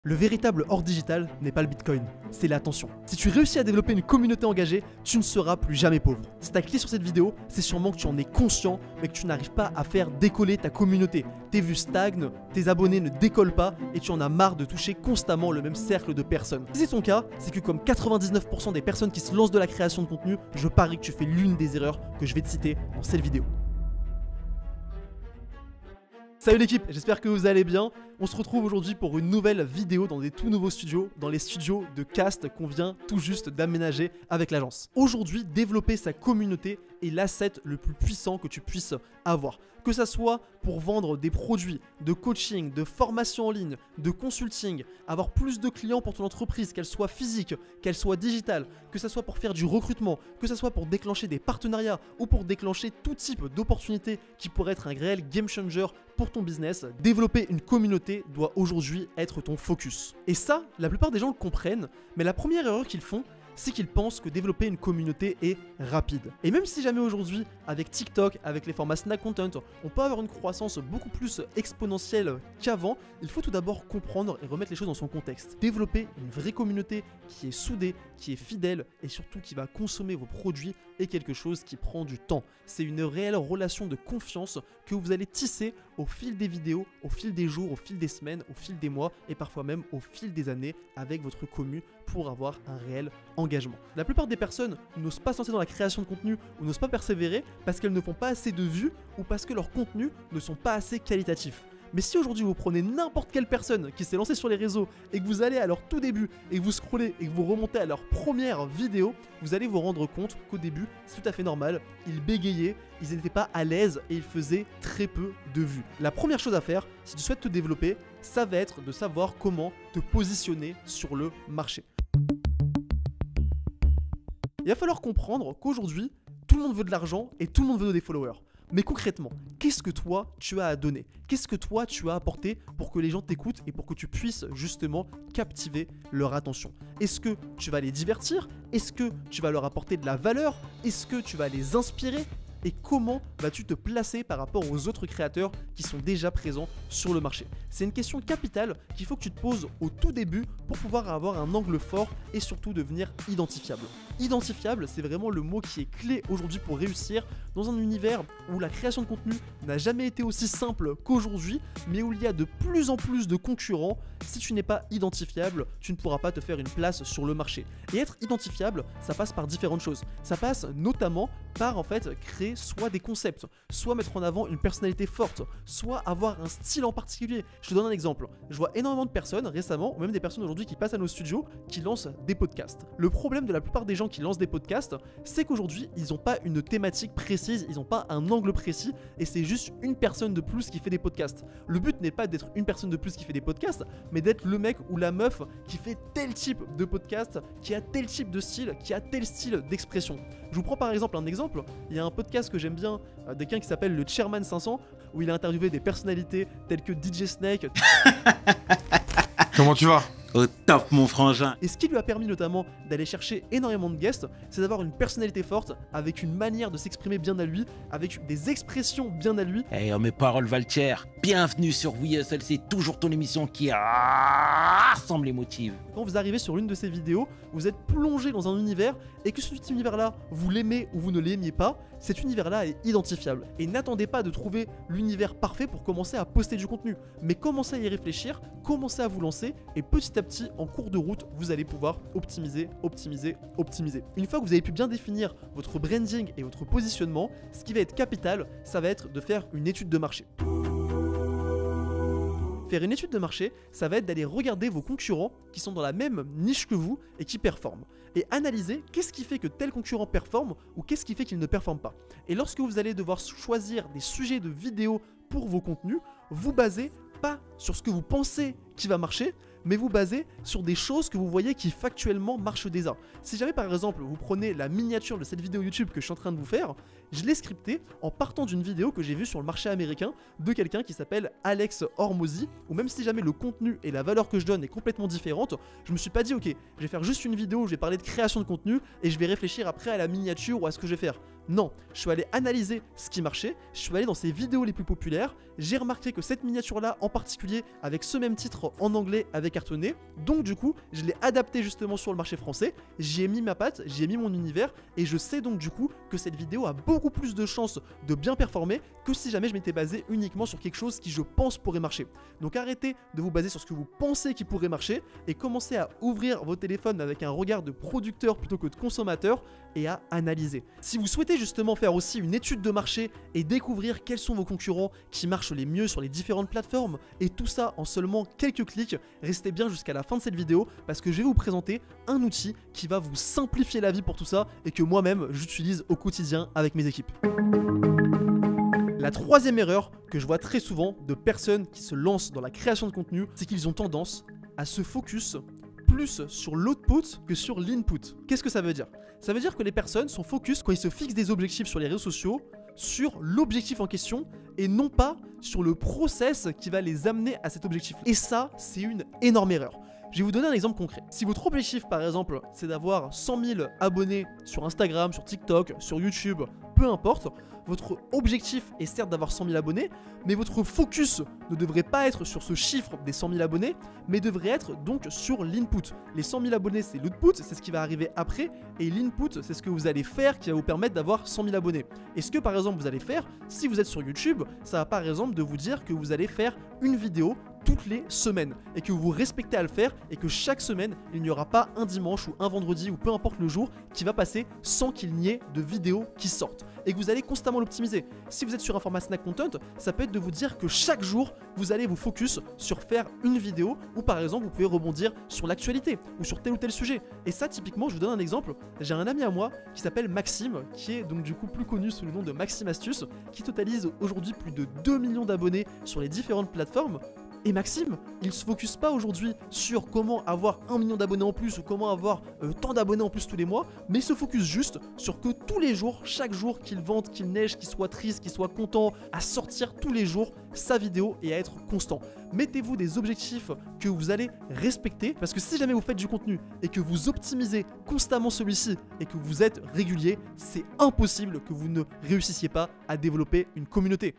Le véritable or digital n'est pas le Bitcoin, c'est l'attention. Si tu réussis à développer une communauté engagée, tu ne seras plus jamais pauvre. Si tu as cliqué sur cette vidéo, c'est sûrement que tu en es conscient, mais que tu n'arrives pas à faire décoller ta communauté. Tes vues stagnent, tes abonnés ne décollent pas et tu en as marre de toucher constamment le même cercle de personnes. Si c'est ton cas, c'est que comme 99% des personnes qui se lancent de la création de contenu, je parie que tu fais l'une des erreurs que je vais te citer dans cette vidéo. Salut l'équipe, j'espère que vous allez bien. On se retrouve aujourd'hui pour une nouvelle vidéo dans des tout nouveaux studios, dans les studios de Cast qu'on vient tout juste d'aménager avec l'agence. Aujourd'hui, développer sa communauté est l'asset le plus puissant que tu puisses avoir. Que ça soit pour vendre des produits, de coaching, de formation en ligne, de consulting, avoir plus de clients pour ton entreprise, qu'elle soit physique, qu'elle soit digitale, que ça soit pour faire du recrutement, que ça soit pour déclencher des partenariats ou pour déclencher tout type d'opportunités qui pourraient être un réel game changer pour ton business, développer une communauté doit aujourd'hui être ton focus. Et ça, la plupart des gens le comprennent, mais la première erreur qu'ils font, c'est qu'ils pensent que développer une communauté est rapide. Et même si jamais aujourd'hui, avec TikTok, avec les formats Snack Content, on peut avoir une croissance beaucoup plus exponentielle qu'avant, il faut tout d'abord comprendre et remettre les choses dans son contexte. Développer une vraie communauté qui est soudée, qui est fidèle et surtout qui va consommer vos produits est quelque chose qui prend du temps. C'est une réelle relation de confiance que vous allez tisser au fil des vidéos, au fil des jours, au fil des semaines, au fil des mois et parfois même au fil des années avec votre commu pour avoir un réel engagement. La plupart des personnes n'osent pas se lancer dans la création de contenu ou n'osent pas persévérer parce qu'elles ne font pas assez de vues ou parce que leurs contenus ne sont pas assez qualitatifs. Mais si aujourd'hui vous prenez n'importe quelle personne qui s'est lancée sur les réseaux et que vous allez à leur tout début et que vous scrollez et que vous remontez à leur première vidéo, vous allez vous rendre compte qu'au début, c'est tout à fait normal, ils bégayaient, ils n'étaient pas à l'aise et ils faisaient très peu de vues. La première chose à faire, si tu souhaites te développer, ça va être de savoir comment te positionner sur le marché. Il va falloir comprendre qu'aujourd'hui, tout le monde veut de l'argent et tout le monde veut des followers. Mais concrètement, qu'est-ce que toi tu as à donner? Qu'est-ce que toi tu as à apporter pour que les gens t'écoutent et pour que tu puisses justement captiver leur attention? Est-ce que tu vas les divertir? Est-ce que tu vas leur apporter de la valeur? Est-ce que tu vas les inspirer? Et comment vas-tu te placer par rapport aux autres créateurs qui sont déjà présents sur le marché? C'est une question capitale qu'il faut que tu te poses au tout début pour pouvoir avoir un angle fort et surtout devenir identifiable. Identifiable, c'est vraiment le mot qui est clé aujourd'hui pour réussir dans un univers où la création de contenu n'a jamais été aussi simple qu'aujourd'hui, mais où il y a de plus en plus de concurrents. Si tu n'es pas identifiable, tu ne pourras pas te faire une place sur le marché. Et être identifiable, ça passe par différentes choses. Ça passe notamment par en fait créer soit des concepts, soit mettre en avant une personnalité forte, soit avoir un style en particulier. Je te donne un exemple. Je vois énormément de personnes récemment, ou même des personnes aujourd'hui qui passent à nos studios, qui lancent des podcasts. Le problème de la plupart des gens qui lancent des podcasts, c'est qu'aujourd'hui, ils n'ont pas une thématique précise, ils n'ont pas un angle précis, et c'est juste une personne de plus qui fait des podcasts. Le but n'est pas d'être une personne de plus qui fait des podcasts, mais d'être le mec ou la meuf qui fait tel type de podcast, qui a tel type de style, qui a tel style d'expression. Je vous prends par exemple un exemple, il y a un podcast que j'aime bien, quelqu'un qui s'appelle le Chairman 500, où il a interviewé des personnalités telles que DJ Snake. Comment tu vas? Au top mon frangin. Et ce qui lui a permis notamment d'aller chercher énormément de guests, c'est d'avoir une personnalité forte, avec une manière de s'exprimer bien à lui, avec des expressions bien à lui. Hey, mes paroles Valtier, bienvenue sur We Hustle, c'est toujours ton émission qui rassemble les motifs. Quand vous arrivez sur une de ces vidéos, vous êtes plongé dans un univers et que cet univers-là, vous l'aimez ou vous ne l'aimiez pas, cet univers-là est identifiable. Et n'attendez pas de trouver l'univers parfait pour commencer à poster du contenu, mais commencez à y réfléchir, commencez à vous lancer et petit à petit, en cours de route, vous allez pouvoir optimiser. Une fois que vous avez pu bien définir votre branding et votre positionnement, ce qui va être capital, ça va être de faire une étude de marché. Faire une étude de marché, ça va être d'aller regarder vos concurrents qui sont dans la même niche que vous et qui performent. Et analyser qu'est-ce qui fait que tel concurrent performe ou qu'est-ce qui fait qu'il ne performe pas. Et lorsque vous allez devoir choisir des sujets de vidéos pour vos contenus, vous basez pas sur ce que vous pensez qui va marcher, mais vous basez sur des choses que vous voyez qui factuellement marchent déjà. Si jamais par exemple vous prenez la miniature de cette vidéo YouTube que je suis en train de vous faire, je l'ai scriptée en partant d'une vidéo que j'ai vue sur le marché américain de quelqu'un qui s'appelle Alex Hormozy, où même si jamais le contenu et la valeur que je donne est complètement différente, je me suis pas dit ok, je vais faire juste une vidéo où je vais parler de création de contenu et je vais réfléchir après à la miniature ou à ce que je vais faire. Non, je suis allé analyser ce qui marchait, je suis allé dans ces vidéos les plus populaires, j'ai remarqué que cette miniature-là en particulier, avec ce même titre en anglais, avait cartonné, donc du coup, je l'ai adapté justement sur le marché français, j'y ai mis ma patte, j'y ai mis mon univers, et je sais donc du coup que cette vidéo a beaucoup plus de chances de bien performer que si jamais je m'étais basé uniquement sur quelque chose qui je pense pourrait marcher. Donc arrêtez de vous baser sur ce que vous pensez qui pourrait marcher et commencez à ouvrir vos téléphones avec un regard de producteur plutôt que de consommateur et à analyser. Si vous souhaitez justement faire aussi une étude de marché et découvrir quels sont vos concurrents qui marchent les mieux sur les différentes plateformes et tout ça en seulement quelques clics, restez bien jusqu'à la fin de cette vidéo parce que je vais vous présenter un outil qui va vous simplifier la vie pour tout ça et que moi-même j'utilise au quotidien avec mes équipes. La troisième erreur que je vois très souvent de personnes qui se lancent dans la création de contenu, c'est qu'ils ont tendance à se focus plus sur l'output que sur l'input. Qu'est-ce que ça veut dire? Ça veut dire que les personnes sont focus quand ils se fixent des objectifs sur les réseaux sociaux sur l'objectif en question et non pas sur le process qui va les amener à cet objectif. Et ça, c'est une énorme erreur. Je vais vous donner un exemple concret. Si votre objectif, par exemple, c'est d'avoir 100 000 abonnés sur Instagram, sur TikTok, sur YouTube, peu importe, votre objectif est certes d'avoir 100 000 abonnés, mais votre focus ne devrait pas être sur ce chiffre des 100 000 abonnés, mais devrait être donc sur l'input. Les 100 000 abonnés, c'est l'output, c'est ce qui va arriver après, et l'input, c'est ce que vous allez faire qui va vous permettre d'avoir 100 000 abonnés. Et ce que, par exemple, vous allez faire, si vous êtes sur YouTube, ça va par exemple de vous dire que vous allez faire une vidéo toutes les semaines et que vous vous respectez à le faire et que chaque semaine il n'y aura pas un dimanche ou un vendredi ou peu importe le jour qui va passer sans qu'il n'y ait de vidéos qui sortent et que vous allez constamment l'optimiser. Si vous êtes sur un format snack content, ça peut être de vous dire que chaque jour vous allez vous focus sur faire une vidéo ou par exemple vous pouvez rebondir sur l'actualité ou sur tel ou tel sujet. Et ça typiquement, je vous donne un exemple, j'ai un ami à moi qui s'appelle Maxime, qui est donc du coup plus connu sous le nom de Maxime Astuce, qui totalise aujourd'hui plus de 2 millions d'abonnés sur les différentes plateformes. Et Maxime, il se focus pas aujourd'hui sur comment avoir 1 million d'abonnés en plus ou comment avoir tant d'abonnés en plus tous les mois, mais il se focus juste sur que tous les jours, chaque jour qu'il vente, qu'il neige, qu'il soit triste, qu'il soit content, à sortir tous les jours sa vidéo et à être constant. Mettez-vous des objectifs que vous allez respecter parce que si jamais vous faites du contenu et que vous optimisez constamment celui-ci et que vous êtes régulier, c'est impossible que vous ne réussissiez pas à développer une communauté.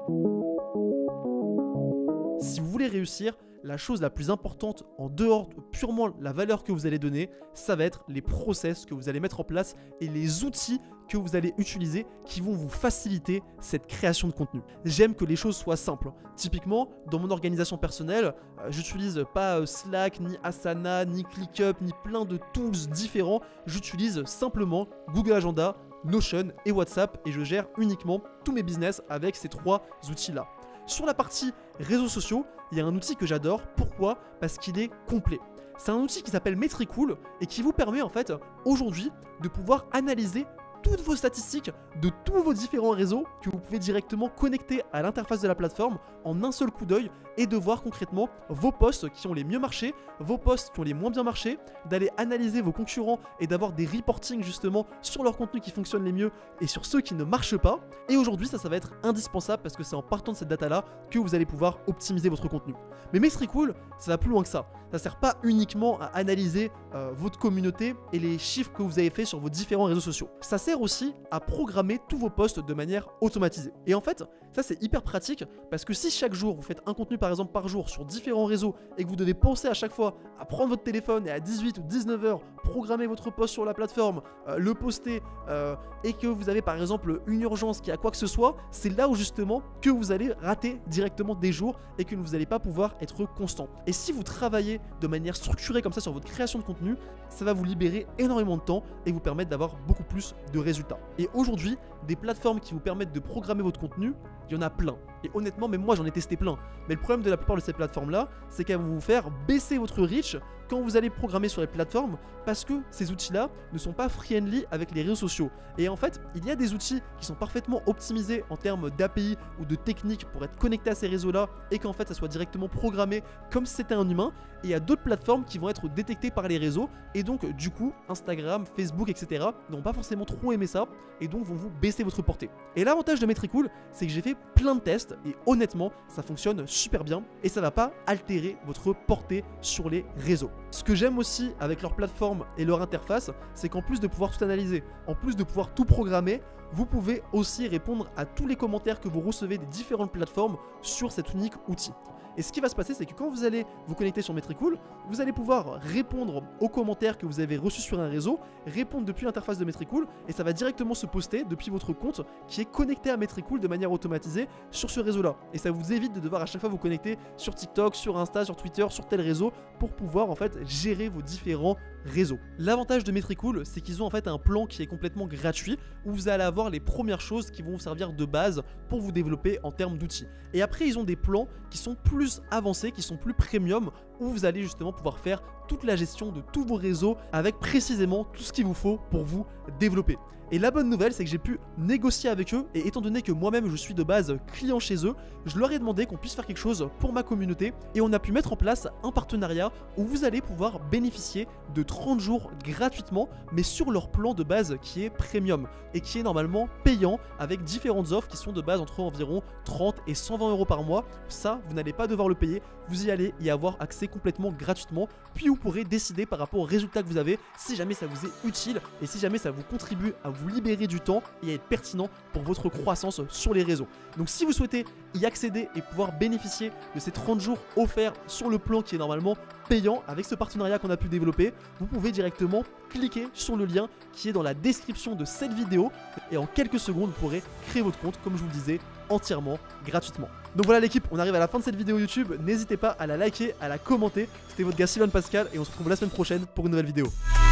Si vous voulez réussir, la chose la plus importante en dehors de purement la valeur que vous allez donner, ça va être les process que vous allez mettre en place et les outils que vous allez utiliser qui vont vous faciliter cette création de contenu. J'aime que les choses soient simples. Typiquement, dans mon organisation personnelle, j'utilise pas Slack, ni Asana, ni ClickUp, ni plein de tools différents. J'utilise simplement Google Agenda, Notion et WhatsApp et je gère uniquement tous mes business avec ces trois outils-là. Sur la partie réseaux sociaux, il y a un outil que j'adore. Pourquoi? Parce qu'il est complet. C'est un outil qui s'appelle Metricool et qui vous permet en fait aujourd'hui de pouvoir analyser toutes vos statistiques de tous vos différents réseaux que vous pouvez directement connecter à l'interface de la plateforme en un seul coup d'œil et de voir concrètement vos posts qui ont les mieux marché, vos posts qui ont les moins bien marché, d'aller analyser vos concurrents et d'avoir des reportings justement sur leur contenu qui fonctionne les mieux et sur ceux qui ne marchent pas. Et aujourd'hui, ça va être indispensable parce que c'est en partant de cette data-là que vous allez pouvoir optimiser votre contenu. Mais Metricool, ça va plus loin que ça. Ça sert pas uniquement à analyser votre communauté et les chiffres que vous avez fait sur vos différents réseaux sociaux. Ça sert aussi à programmer tous vos posts de manière automatisée. Et en fait, ça c'est hyper pratique parce que si chaque jour vous faites un contenu par exemple par jour sur différents réseaux et que vous devez penser à chaque fois à prendre votre téléphone et à 18 ou 19h programmer votre post sur la plateforme, le poster et que vous avez par exemple une urgence qui a quoi que ce soit, c'est là où justement que vous allez rater directement des jours et que vous n'allez pas pouvoir être constant. Et si vous travaillez de manière structurée comme ça sur votre création de contenu, ça va vous libérer énormément de temps et vous permettre d'avoir beaucoup plus de résultats. Et aujourd'hui, des plateformes qui vous permettent de programmer votre contenu, il y en a plein. Et honnêtement, même moi j'en ai testé plein. Mais le problème de la plupart de ces plateformes-là, c'est qu'elles vont vous faire baisser votre reach quand vous allez programmer sur les plateformes parce que ces outils-là ne sont pas friendly avec les réseaux sociaux. Et en fait, il y a des outils qui sont parfaitement optimisés en termes d'API ou de techniques pour être connectés à ces réseaux-là et qu'en fait ça soit directement programmé comme si c'était un humain. Et il y a d'autres plateformes qui vont être détectées par les réseaux et donc du coup Instagram, Facebook, etc. n'ont pas forcément trop aimé ça et donc vont vous baisser votre portée. Et l'avantage de Metricool, c'est que j'ai fait fait plein de tests et honnêtement, ça fonctionne super bien et ça va pas altérer votre portée sur les réseaux. Ce que j'aime aussi avec leur plateforme et leur interface, c'est qu'en plus de pouvoir tout analyser, en plus de pouvoir tout programmer, vous pouvez aussi répondre à tous les commentaires que vous recevez des différentes plateformes sur cet unique outil. Et ce qui va se passer, c'est que quand vous allez vous connecter sur Metricool, vous allez pouvoir répondre aux commentaires que vous avez reçus sur un réseau, répondre depuis l'interface de Metricool, et ça va directement se poster depuis votre compte qui est connecté à Metricool de manière automatisée sur ce réseau-là. Et ça vous évite de devoir à chaque fois vous connecter sur TikTok, sur Insta, sur Twitter, sur tel réseau pour pouvoir en fait gérer vos différents réseaux. L'avantage de Metricool, c'est qu'ils ont en fait un plan qui est complètement gratuit où vous allez avoir les premières choses qui vont vous servir de base pour vous développer en termes d'outils. Et après, ils ont des plans qui sont plus avancés, qui sont plus premium, où vous allez justement pouvoir faire toute la gestion de tous vos réseaux avec précisément tout ce qu'il vous faut pour vous développer. Et la bonne nouvelle, c'est que j'ai pu négocier avec eux et étant donné que moi-même je suis de base client chez eux, je leur ai demandé qu'on puisse faire quelque chose pour ma communauté et on a pu mettre en place un partenariat où vous allez pouvoir bénéficier de 30 jours gratuitement mais sur leur plan de base qui est premium et qui est normalement payant avec différentes offres qui sont de base entre environ 30 et 120 € par mois. Ça, vous n'allez pas devoir le payer, vous y allez y avoir accès complètement gratuitement puis vous pourrez décider par rapport aux résultats que vous avez si jamais ça vous est utile et si jamais ça vous contribue à vous libérer du temps et à être pertinent pour votre croissance sur les réseaux. Donc si vous souhaitez y accéder et pouvoir bénéficier de ces 30 jours offerts sur le plan qui est normalement payant avec ce partenariat qu'on a pu développer, vous pouvez directement cliquer sur le lien qui est dans la description de cette vidéo et en quelques secondes vous pourrez créer votre compte comme je vous le disais entièrement gratuitement. Donc voilà l'équipe, on arrive à la fin de cette vidéo YouTube, n'hésitez pas à la liker, à la commenter. C'était votre gars Sylvain Pascal et on se retrouve la semaine prochaine pour une nouvelle vidéo.